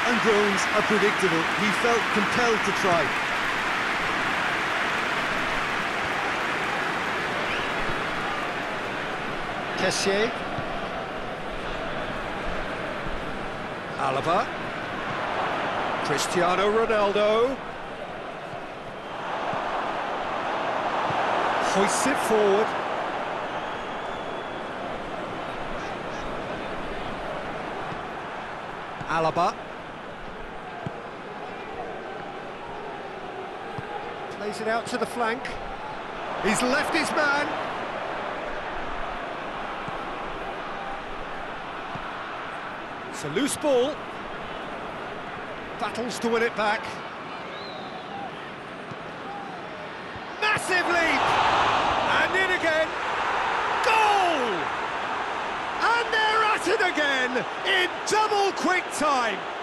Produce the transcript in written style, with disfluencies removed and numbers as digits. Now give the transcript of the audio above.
and groans are predictable. He felt compelled to try. Kessié. Alaba. Cristiano Ronaldo. Hoists it forward. Alaba. Plays it out to the flank. He's left his man. It's a loose ball. Battles to win it back. Massive leap! And in again. Goal! And they're at it again in double quick time.